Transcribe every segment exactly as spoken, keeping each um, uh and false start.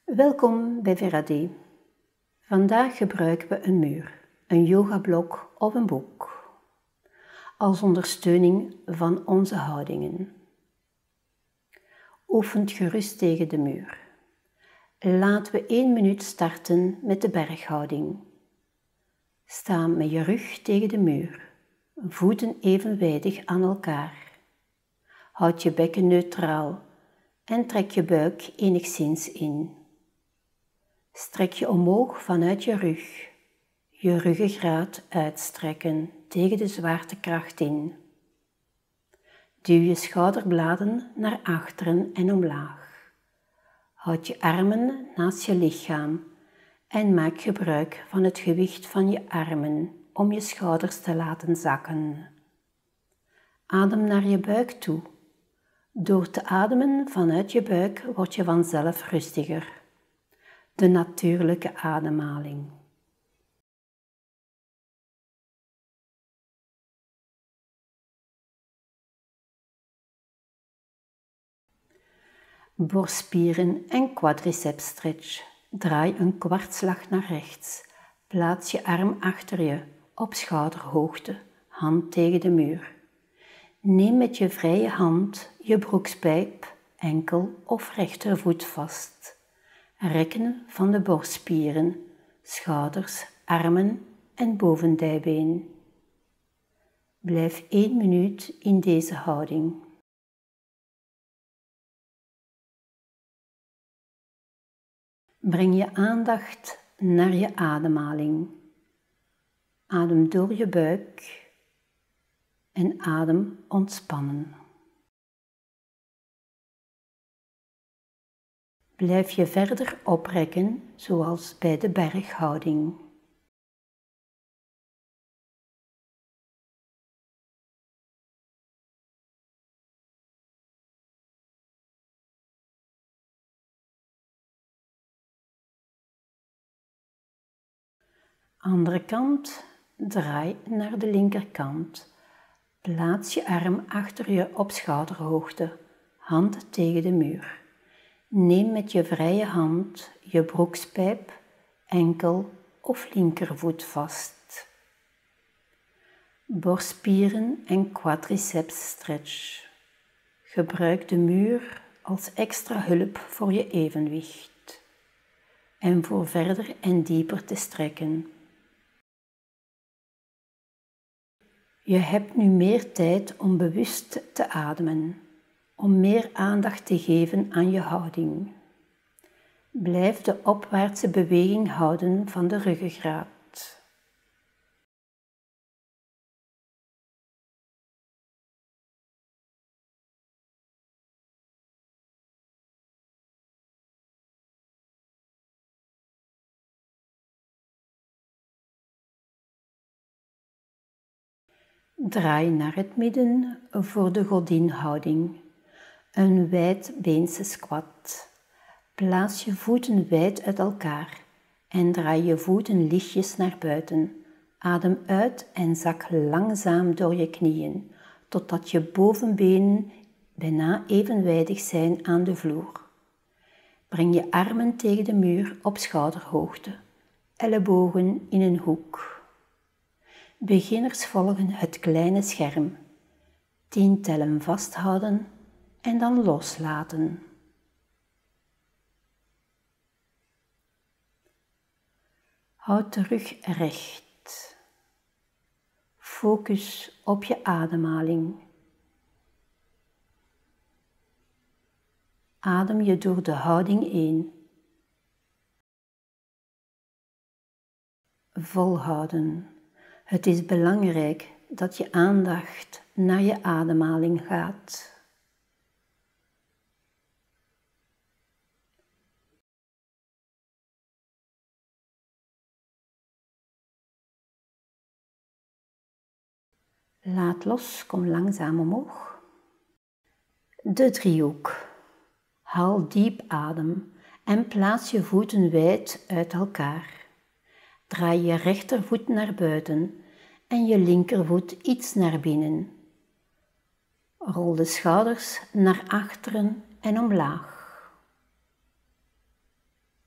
Welkom bij Verade. Vandaag gebruiken we een muur, een yogablok of een boek als ondersteuning van onze houdingen. Oefent gerust tegen de muur. Laten we één minuut starten met de berghouding. Sta met je rug tegen de muur, voeten evenwijdig aan elkaar. Houd je bekken neutraal en trek je buik enigszins in. Strek je omhoog vanuit je rug, je ruggengraat uitstrekken tegen de zwaartekracht in. Duw je schouderbladen naar achteren en omlaag. Houd je armen naast je lichaam en maak gebruik van het gewicht van je armen om je schouders te laten zakken. Adem naar je buik toe. Door te ademen vanuit je buik word je vanzelf rustiger. De natuurlijke ademhaling. Borstspieren en quadriceps stretch. Draai een kwartslag naar rechts. Plaats je arm achter je, op schouderhoogte, hand tegen de muur. Neem met je vrije hand je broekspijp, enkel of rechtervoet vast. Rekken van de borstspieren, schouders, armen en bovendijbeen. Blijf één minuut in deze houding. Breng je aandacht naar je ademhaling. Adem door je buik en adem ontspannen. Blijf je verder oprekken, zoals bij de berghouding. Andere kant, draai naar de linkerkant. Plaats je arm achter je op schouderhoogte, hand tegen de muur. Neem met je vrije hand je broekspijp, enkel of linkervoet vast. Borstspieren en quadriceps stretch. Gebruik de muur als extra hulp voor je evenwicht en voor verder en dieper te strekken. Je hebt nu meer tijd om bewust te ademen, om meer aandacht te geven aan je houding. Blijf de opwaartse beweging houden van de ruggengraat. Draai naar het midden voor de godinhouding, een wijdbeense squat. Plaats je voeten wijd uit elkaar en draai je voeten lichtjes naar buiten. Adem uit en zak langzaam door je knieën, totdat je bovenbenen bijna evenwijdig zijn aan de vloer. Breng je armen tegen de muur op schouderhoogte, ellebogen in een hoek. Beginners volgen het kleine scherm. Tien tellen vasthouden en dan loslaten. Houd de rug recht. Focus op je ademhaling. Adem je door de houding heen. Volhouden. Het is belangrijk dat je aandacht naar je ademhaling gaat. Laat los, kom langzaam omhoog. De driehoek. Haal diep adem en plaats je voeten wijd uit elkaar. Draai je rechtervoet naar buiten en je linkervoet iets naar binnen. Rol de schouders naar achteren en omlaag.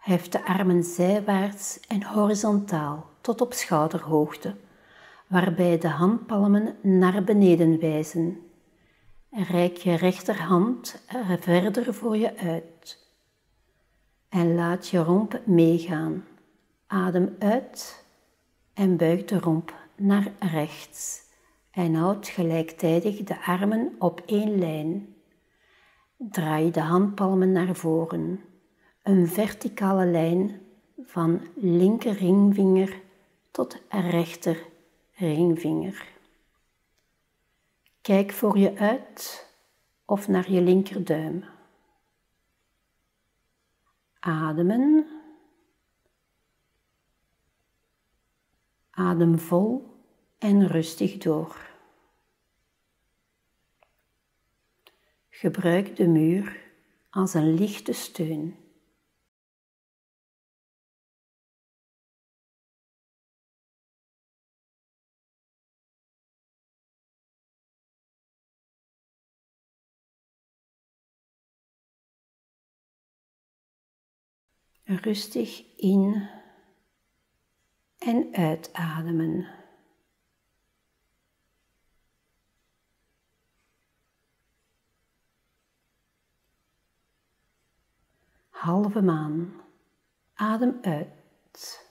Hef de armen zijwaarts en horizontaal tot op schouderhoogte, waarbij de handpalmen naar beneden wijzen. Reik je rechterhand er verder voor je uit. En laat je romp meegaan. Adem uit en buig de romp naar rechts. En houd gelijktijdig de armen op één lijn. Draai de handpalmen naar voren. Een verticale lijn van linker ringvinger tot rechter ringvinger. Kijk voor je uit of naar je linkerduim. Ademen. Adem vol en rustig door. Gebruik de muur als een lichte steun. Rustig in en uitademen. Halve maan. Adem uit.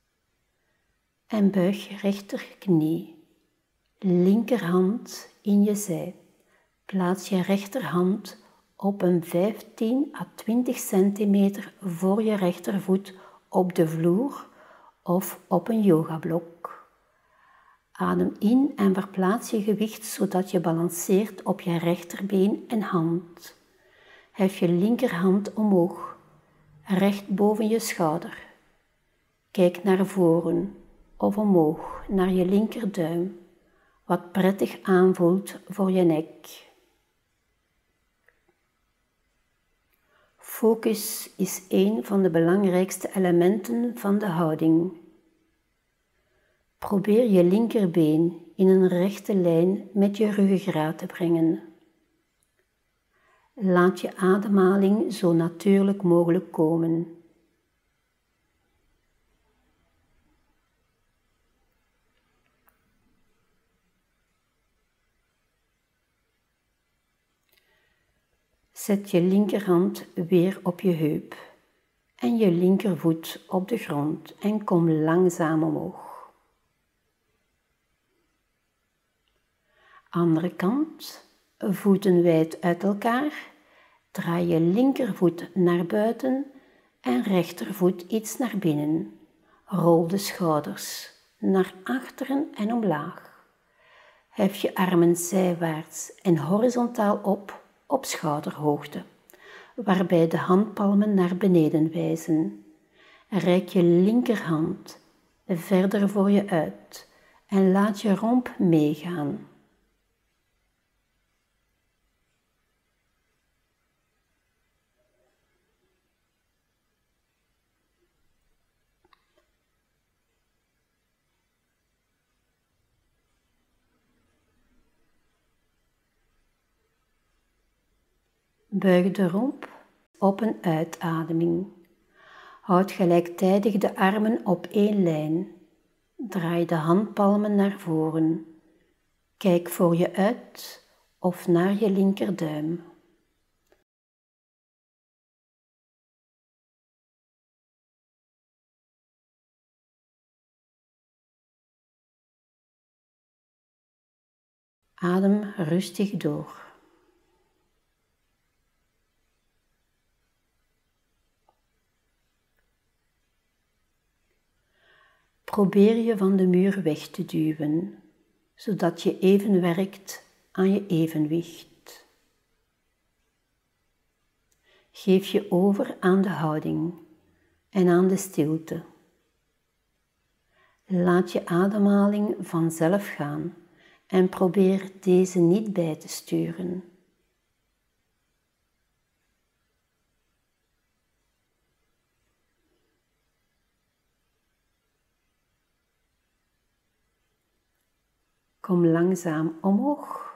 En buig je rechterknie. Linkerhand in je zij. Plaats je rechterhand op een vijftien à twintig centimeter voor je rechtervoet op de vloer of op een yogablok. Adem in en verplaats je gewicht zodat je balanceert op je rechterbeen en hand. Hef je linkerhand omhoog, recht boven je schouder. Kijk naar voren of omhoog naar je linkerduim, wat prettig aanvoelt voor je nek. Focus is een van de belangrijkste elementen van de houding. Probeer je linkerbeen in een rechte lijn met je ruggengraat te brengen. Laat je ademhaling zo natuurlijk mogelijk komen. Zet je linkerhand weer op je heup en je linkervoet op de grond en kom langzaam omhoog. Andere kant, voeten wijd uit elkaar, draai je linkervoet naar buiten en rechtervoet iets naar binnen. Rol de schouders naar achteren en omlaag. Hef je armen zijwaarts en horizontaal op op schouderhoogte, waarbij de handpalmen naar beneden wijzen. Reik je linkerhand verder voor je uit en laat je romp meegaan. Buig de romp op een uitademing. Houd gelijktijdig de armen op één lijn. Draai de handpalmen naar voren. Kijk voor je uit of naar je linkerduim. Adem rustig door. Probeer je van de muur weg te duwen, zodat je even werkt aan je evenwicht. Geef je over aan de houding en aan de stilte. Laat je ademhaling vanzelf gaan en probeer deze niet bij te sturen. Kom langzaam omhoog.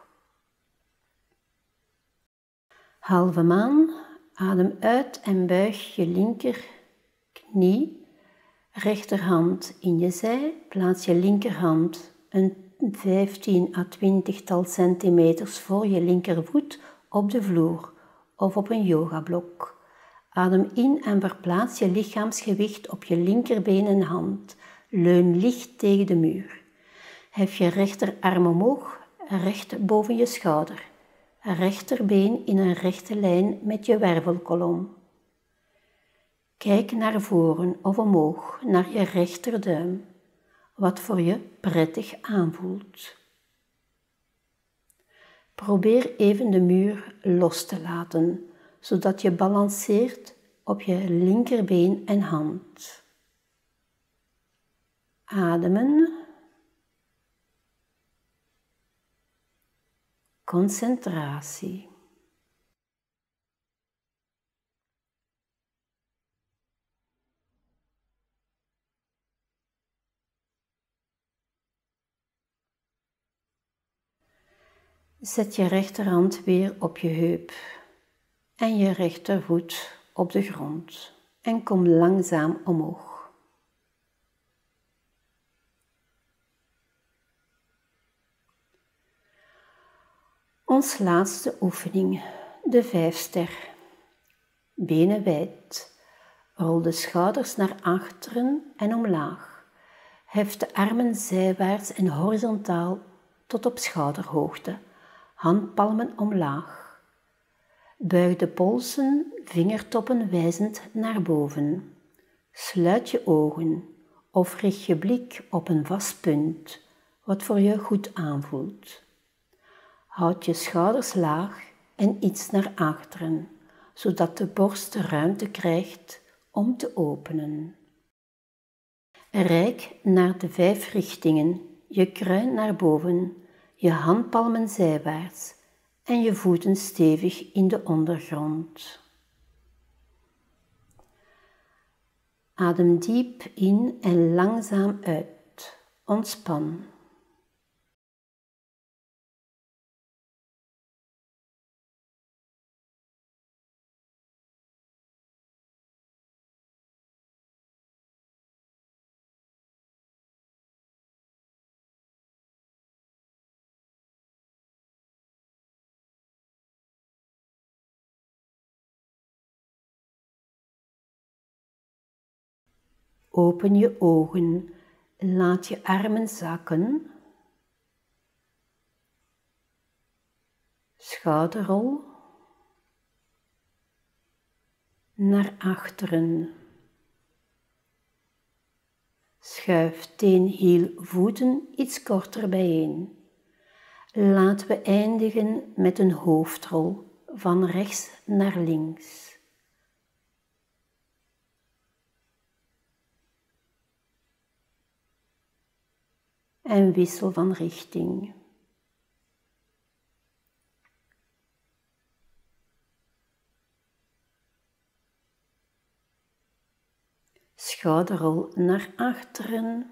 Halve maan, adem uit en buig je linker knie, rechterhand in je zij, plaats je linkerhand een vijftien à twintigtal centimeters voor je linkervoet op de vloer of op een yogablok. Adem in en verplaats je lichaamsgewicht op je linkerbeen en hand. Leun licht tegen de muur. Hef je rechterarm omhoog, recht boven je schouder. Rechterbeen in een rechte lijn met je wervelkolom. Kijk naar voren of omhoog, naar je rechterduim, wat voor je prettig aanvoelt. Probeer even de muur los te laten, zodat je balanceert op je linkerbeen en hand. Ademen. Concentratie. Zet je rechterhand weer op je heup en je rechtervoet op de grond en kom langzaam omhoog. Ons laatste oefening, de vijfster. Benen wijd. Rol de schouders naar achteren en omlaag. Hef de armen zijwaarts en horizontaal tot op schouderhoogte. Handpalmen omlaag. Buig de polsen, vingertoppen wijzend naar boven. Sluit je ogen of richt je blik op een vast punt, wat voor je goed aanvoelt. Houd je schouders laag en iets naar achteren, zodat de borst ruimte krijgt om te openen. Reik naar de vijf richtingen, je kruin naar boven, je handpalmen zijwaarts en je voeten stevig in de ondergrond. Adem diep in en langzaam uit. Ontspan. Open je ogen, laat je armen zakken, schouderrol, naar achteren. Schuif teen, hiel, voeten iets korter bijeen. Laten we eindigen met een hoofdrol van rechts naar links. En wissel van richting. Schouderrol naar achteren.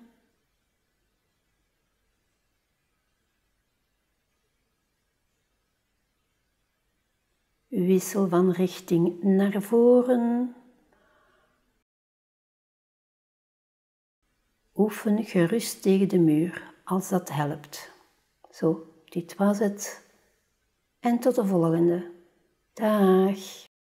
Wissel van richting naar voren. Oefen gerust tegen de muur als dat helpt. Zo, dit was het. En tot de volgende. Dag.